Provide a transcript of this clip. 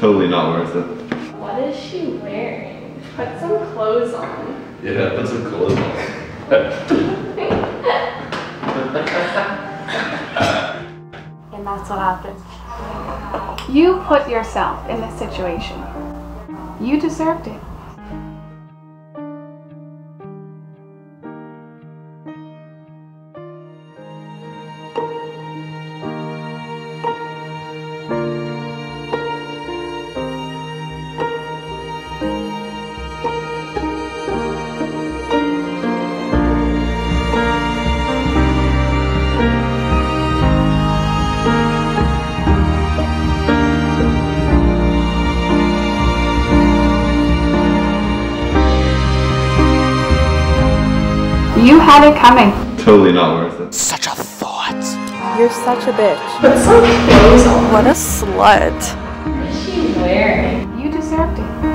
Totally not worth it. What is she wearing? Put some clothes on. Yeah, put some clothes on. And that's what happened. You put yourself in this situation. You deserved it. You had it coming. Totally not worth it. Such a thought. You're such a bitch. Put some clothes on. What a slut. What is she wearing? You deserved it.